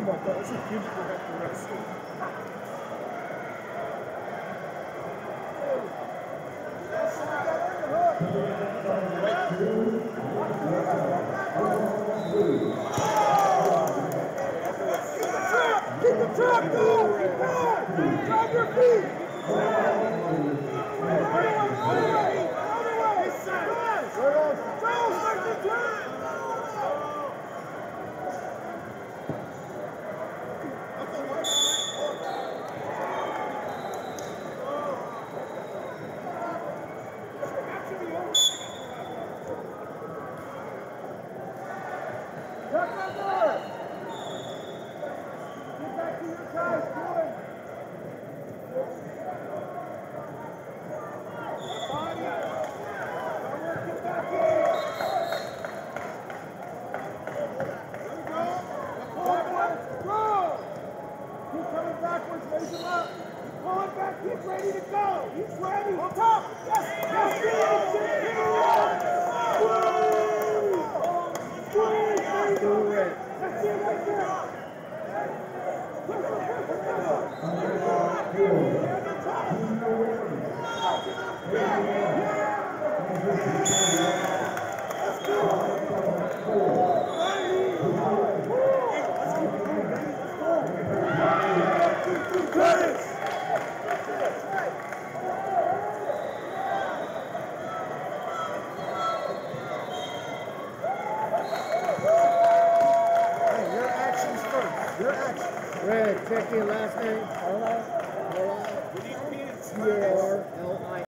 my God, this is beautiful back to rest. Keep the track going! Keep going! Drive your feet! Raise him up. Pulling back. He's ready to go. He's ready. On top. Yes. Yes. Squeeze. Do it. That's it right there. Let's go. Your actions first. Your actions. Red, check in last name.